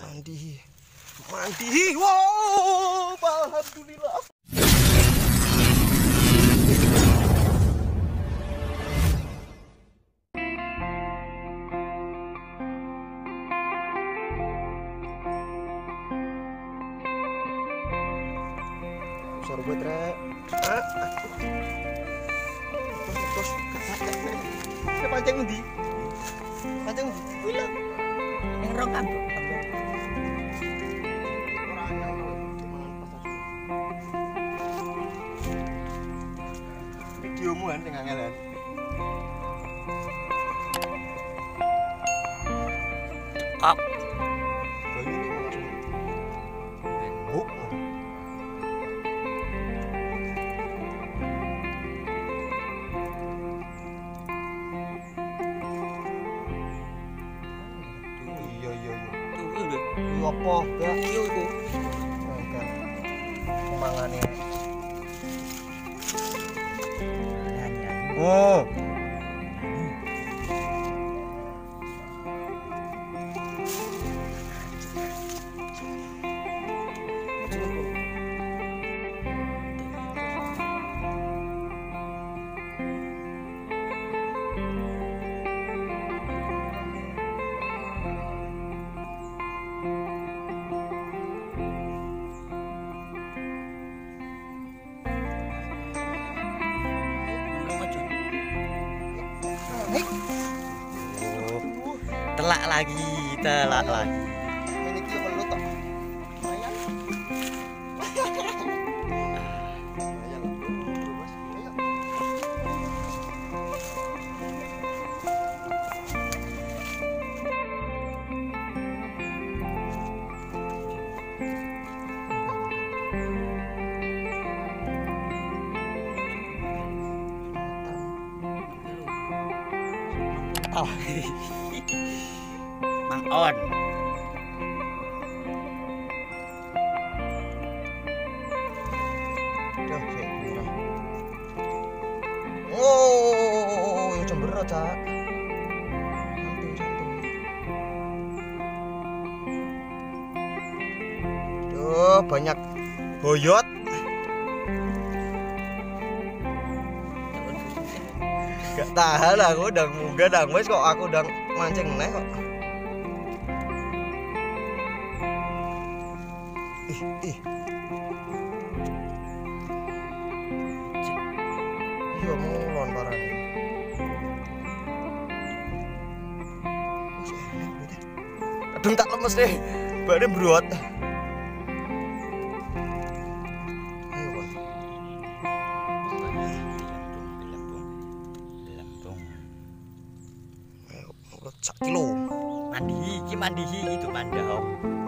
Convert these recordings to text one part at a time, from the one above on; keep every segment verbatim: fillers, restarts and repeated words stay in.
Mandi, mandi, wow, alhamdulillah. Besar buat rek. Ah, terus, terus, pancing undi, pancing undi, pulang. Yang rong kampung. Videomu kan tengah ngelan. Kok Banyu ini langsung buk. Iya iya iya. tuh lho. Iya apa? Ya Iya iku. kan. Mangane. Oh. Telak lagi, telak lagi. Ini ki perlu tok. Lumayan. Lumayan lah, Mas. Ayo. Oh. Mang On. Duh, sik murah. Oh, ya cembero, Cak. Santuy, santuy. Duh, banyak boyot. Gak tahan aku udah munggah dang wis kok aku udah mancing meneh kok. Ih, ih. Iya mulon parane. Wis enak gitu. Kadung tak lemes deh. Badan brot. Ayo, Bang. Ayo, urut sak kilo. Mandi, iki mandi itu mandau.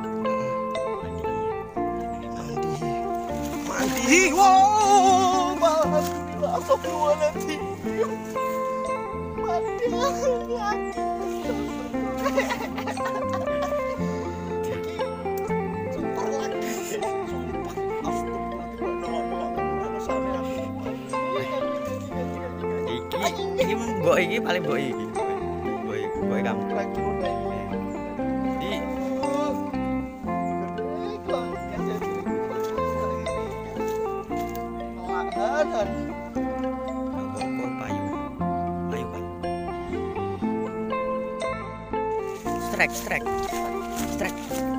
Mandi, mandi, wow, alhamdulillah, astagfirullahaladzim. Mandi, mandi. Super lagi, sumpah, Iki, iki mbok iki paling mbok iki. Mbok mbok kamu. Di Kok payu. Payu kan. Strek, strek. Strek.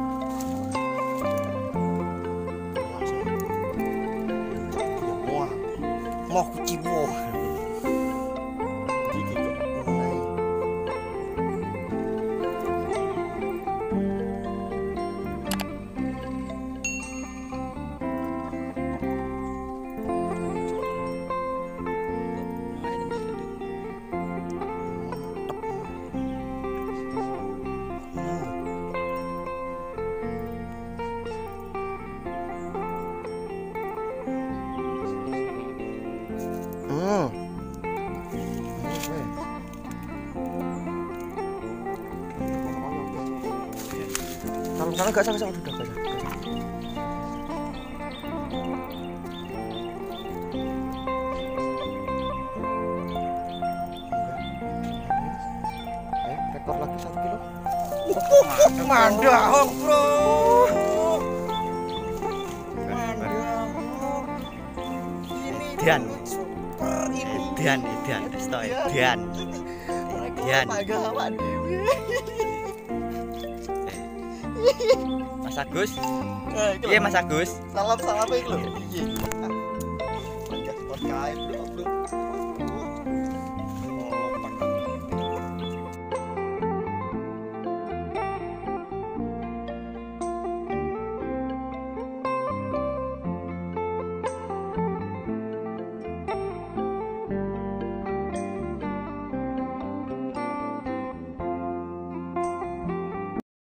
Mau kucibo. Hmm. Kalau misalnya nggak sama-sama udah banyak. Rekor lagi satu kilo. Mandang, Bro. Edan. Super ini. Edan, edan, resto edan. Edan. Bangga awak dhewe. Mas Agus. Eh, iki lho. Iya Mas Agus. Salam-salam iki lho. Piye? Ah. Podcast kae, Bro, Bro.